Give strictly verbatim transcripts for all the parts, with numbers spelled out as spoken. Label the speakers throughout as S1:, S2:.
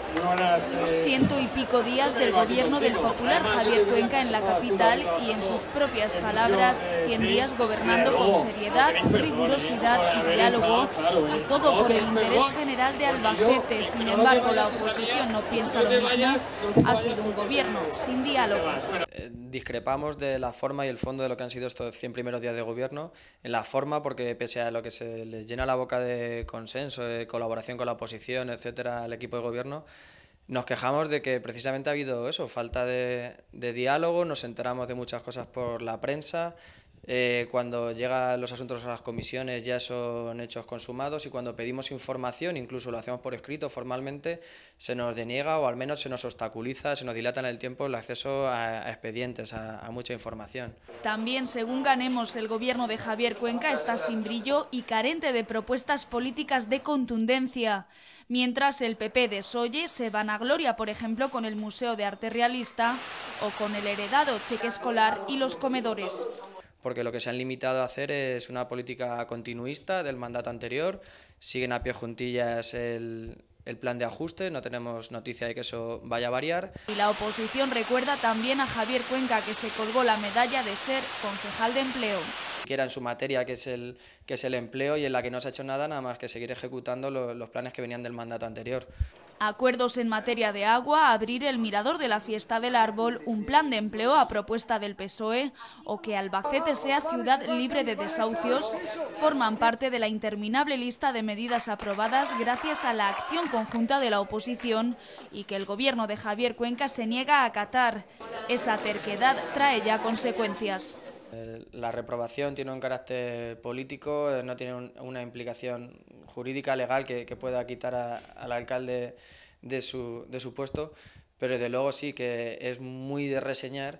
S1: Ciento y pico días del gobierno del popular Javier Cuenca en la capital y, en sus propias palabras, cien días gobernando con seriedad, rigurosidad y diálogo, y todo por el interés general de Albacete. Sin embargo, la oposición no piensa lo mismo. Ha sido un gobierno sin diálogo.
S2: Discrepamos de la forma y el fondo de lo que han sido estos cien primeros días de gobierno. En la forma, porque pese a lo que se les llena la boca de consenso, de colaboración con la oposición, etcétera, al equipo de gobierno, nos quejamos de que precisamente ha habido eso, falta de, de diálogo, nos enteramos de muchas cosas por la prensa. Eh, cuando llegan los asuntos a las comisiones ya son hechos consumados, y cuando pedimos información, incluso lo hacemos por escrito formalmente, se nos deniega o al menos se nos obstaculiza, se nos dilata en el tiempo el acceso a, a expedientes, a, a mucha información.
S1: También, según Ganemos, el gobierno de Javier Cuenca está sin brillo y carente de propuestas políticas de contundencia. Mientras el P P de Solle se vanagloria, por ejemplo, con el Museo de Arte Realista o con el heredado cheque escolar y los comedores.
S2: Porque lo que se han limitado a hacer es una política continuista del mandato anterior, siguen a pie juntillas el, el plan de ajuste, no tenemos noticia de que eso vaya a variar.
S1: Y la oposición recuerda también a Javier Cuenca, que se colgó la medalla de ser concejal de empleo.
S2: Que era en su materia, que es, el, que es el empleo, y en la que no se ha hecho nada, nada más que seguir ejecutando lo, los planes que venían del mandato anterior.
S1: Acuerdos en materia de agua, abrir el mirador de la Fiesta del Árbol, un plan de empleo a propuesta del P S O E o que Albacete sea ciudad libre de desahucios forman parte de la interminable lista de medidas aprobadas gracias a la acción conjunta de la oposición y que el gobierno de Javier Cuenca se niega a acatar. Esa terquedad trae ya consecuencias.
S2: La reprobación tiene un carácter político, no tiene un, una implicación jurídica, legal, que, que pueda quitar a, al alcalde de su, de su puesto, pero desde luego sí que es muy de reseñar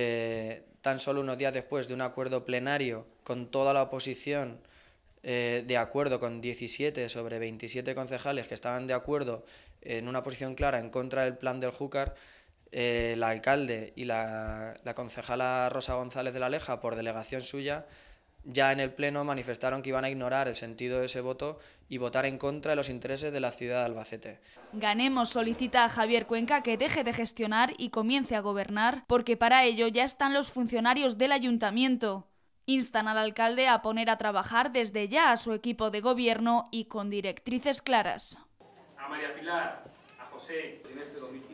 S2: que tan solo unos días después de un acuerdo plenario con toda la oposición, eh, de acuerdo con diecisiete sobre veintisiete concejales que estaban de acuerdo en una posición clara en contra del plan del Júcar, Eh, el alcalde y la, la concejala Rosa González de la Leja, por delegación suya, ya en el pleno manifestaron que iban a ignorar el sentido de ese voto y votar en contra de los intereses de la ciudad de Albacete.
S1: Ganemos solicita a Javier Cuenca que deje de gestionar y comience a gobernar, porque para ello ya están los funcionarios del ayuntamiento. Instan al alcalde a poner a trabajar desde ya a su equipo de gobierno y con directrices claras.
S3: A María Pilar, a José, en este domingo.